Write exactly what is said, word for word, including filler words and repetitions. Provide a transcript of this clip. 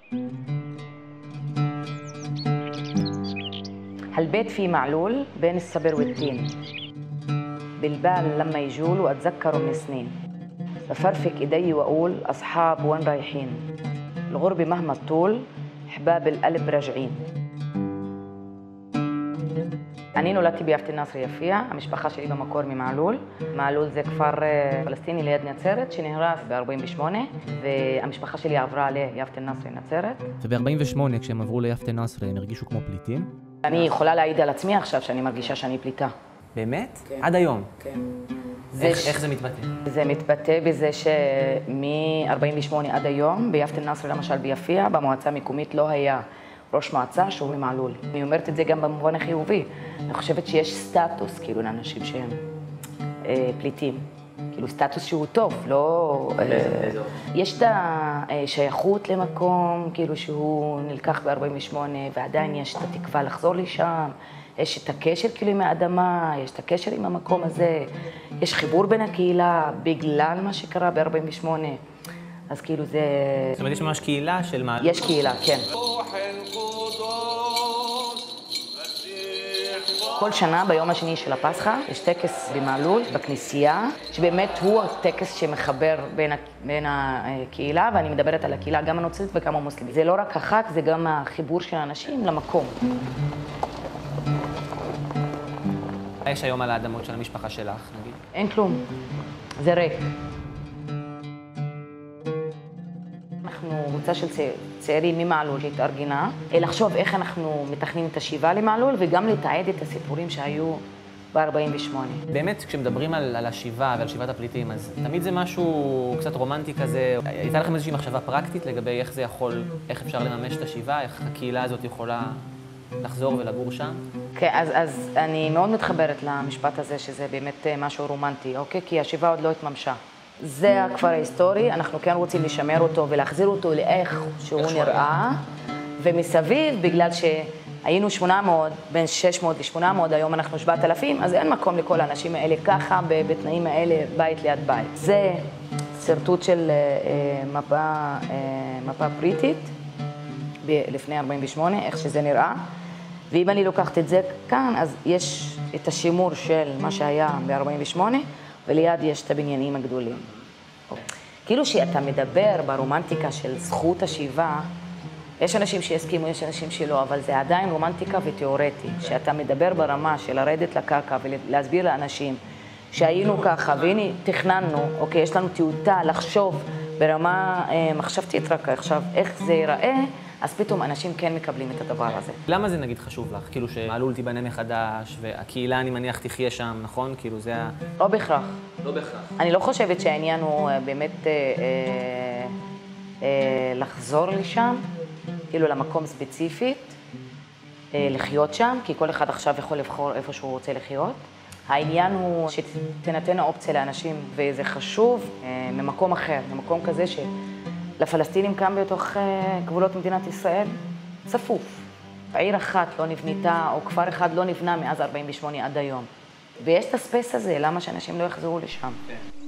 هالبيت فيه معلول بين الصبر والتين، بالبال لما يجول وأتذكره من سنين، بفرفك إيدي وأقول أصحاب وين رايحين، الغربة مهما تطول حباب القلب راجعين. أنا نولدت بيافت الناصر يفيع، המשפחה שלי במקור ממעלול. מעלול זה כפר פלסטיני ליד נצרת שנהרס ב-ארבעים ושמונה, והמשפחה שלי עברה ליפת אל-נאצר נצרת. וב-ארבעים ושמונה כשהם עברו ליפת אל-נאצר הם הרגישו כמו פליטים? אני יכולה להעיד על עצמי עכשיו שאני מרגישה שאני פליטה. באמת? כן. עד היום? כן. איך, ש... איך זה מתבטא? זה מתבטא בזה שמ-ארבעים ושמונה עד היום, ביפת אל-נאצר למשל ביפיע, במועצה המקומית לא היה ראש מועצה שהוא ממעלול. אני אומרת את זה גם במובן החיובי. אני חושבת שיש סטטוס כאילו לאנשים שהם אה, פליטים. כאילו סטטוס שהוא טוב, לא... אה, יש את השייכות למקום, כאילו שהוא נלקח ב-ארבעים ושמונה, ועדיין יש את התקווה לחזור לשם. יש את הקשר כאילו עם האדמה, יש את הקשר עם המקום הזה. יש חיבור בין הקהילה בגלל מה שקרה ב-ארבעים ושמונה. אז כאילו זה... זאת אומרת, יש ממש קהילה של מעלול? יש קהילה, כן. כל שנה ביום השני של הפסחא יש טקס במעלול, בכנסייה, שבאמת הוא הטקס שמחבר בין, בין הקהילה, ואני מדברת על הקהילה גם הנוצרית וגם המוסלמית. זה לא רק החג, זה גם החיבור של האנשים למקום. מה יש היום על האדמות של המשפחה שלך, נגיד? אין כלום, זה ריק. אנחנו קבוצה של צעירים ממעלול שהתארגנה, לחשוב איך אנחנו מתכננים את השיבה למעלול וגם לתעד את הסיפורים שהיו ב-ארבעים ושמונה. באמת, כשמדברים על, על השיבה ועל שיבת הפליטים, אז תמיד זה משהו קצת רומנטי כזה. הייתה לכם איזושהי מחשבה פרקטית לגבי איך זה יכול, איך אפשר לממש את השיבה, איך הקהילה הזאת יכולה לחזור ולגור שם? כן, אז, אז אני מאוד מתחברת למשפט הזה שזה באמת משהו רומנטי, אוקיי? כי השיבה עוד לא התממשה. זה הכפר ההיסטורי, אנחנו כן רוצים לשמר אותו ולהחזיר אותו לאיך שהוא נראה, ומסביב, בגלל שהיינו שמונה מאות, בין שש מאות ל-שמונה מאות, היום אנחנו שבעת אלפים, אז אין מקום לכל האנשים האלה ככה, בתנאים האלה, בית ליד בית. זה סרטוט של מפה, מפה בריטית, לפני ארבעים ושמונה, איך שזה נראה, ואם אני לוקחת את זה כאן, אז יש את השימור של מה שהיה ב-ארבעים ושמונה, וליד יש את הבניינים הגדולים. כאילו שאתה מדבר ברומנטיקה של זכות השיבה, יש אנשים שיסכימו, יש אנשים שלא, אבל זה עדיין רומנטיקה ותיאורטי, שאתה מדבר ברמה של לרדת לקרקע ולהסביר לאנשים שהיינו ככה, והנה תכננו, אוקיי, יש לנו טיוטה לחשוב ברמה אה, מחשבתית רק עכשיו, איך זה ייראה, אז פתאום אנשים כן מקבלים את הדבר הזה. למה זה נגיד חשוב לך? כאילו שמעלול תיבנה מחדש, והקהילה אני מניח תחיה שם, נכון? כאילו זה ה... לא בהכרח. לא בהכרח. אני לא חושבת שהעניין הוא באמת אה, אה, אה, לחזור לשם, כאילו למקום ספציפית, אה, לחיות שם, כי כל אחד עכשיו יכול לבחור איפה שהוא רוצה לחיות. העניין הוא שתינתן האופציה לאנשים, וזה חשוב אה, ממקום אחר, ממקום כזה ש... לפלסטינים כאן בתוך גבולות מדינת ישראל, צפוף. עיר אחת לא נבנתה, או כפר אחד לא נבנה מאז ארבעים ושמונה עד היום. ויש את הספייס הזה, למה שאנשים לא יחזרו לשם?